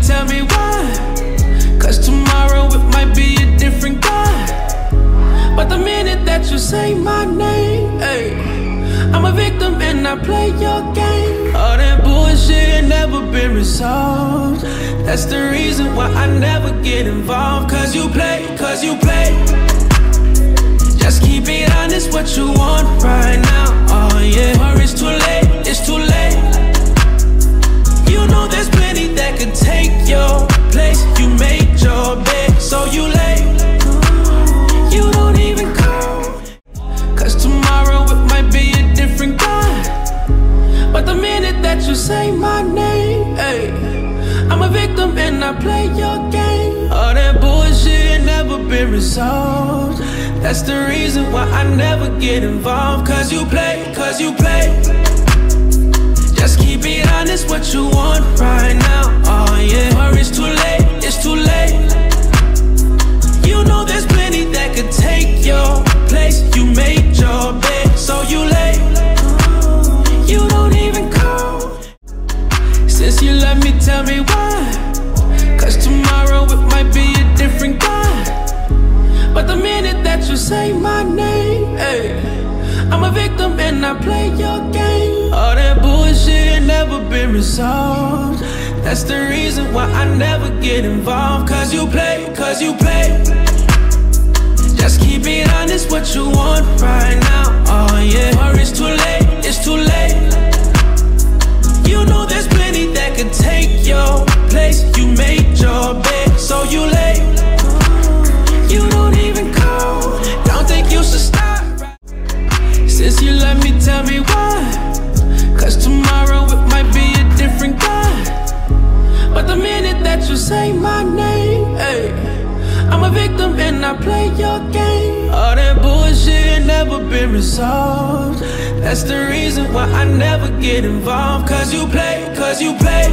tell me why. Cause tomorrow it might be a different guy. But the minute that you say my name, ay, I'm a victim and I play your game. All that bullshit ain't never been resolved. That's the reason why I never get involved. Cause you play, cause you play. Just keep it honest, what you want right now. Oh yeah, or it's too late, it's too late. You know there's plenty that could take your place. You made your bed, so you late. You don't even call. Cause tomorrow it might be a different guy. But the minute that you say my name, ay, I'm a victim and I play your game. All that bullshit ain't never been resolved. That's the reason why I never get involved. Cause you play, cause you play. Just keep it honest, what you want right now. Oh yeah, or it's too late, it's too late. You know there's plenty that could take your place. You made your bed, so you late. You don't even call. Since you let me, tell me why. Cause tomorrow it might be a different guy. But the minute that you say my name, ay, I'm a victim and I play your game. All that bullshit ain't never been resolved. That's the reason why I never get involved. Cause you play, cause you play. Just keep it honest, what you want right now. Oh yeah, or it's too late, it's too late. You know there's plenty that could take your place. You made your bed, so you late. You don't even call. Don't think you should stop. Since you let me, tell me why. Cause tomorrow it might be a different guy. But the minute that you say my name, ay, I'm a victim and I play your game. All that bullshit ain't never been resolved. That's the reason why I never get involved. Cause you play, cause you play.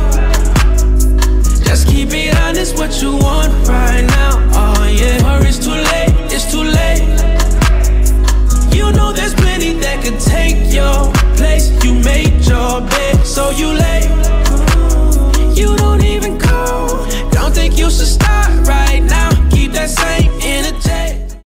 Just keep it honest, what you want right now. Oh yeah, or it's too late, it's too late. You know there's plenty that could take your place. You made your bed, so you late. You don't even call. Don't think you should start right now. Keep that same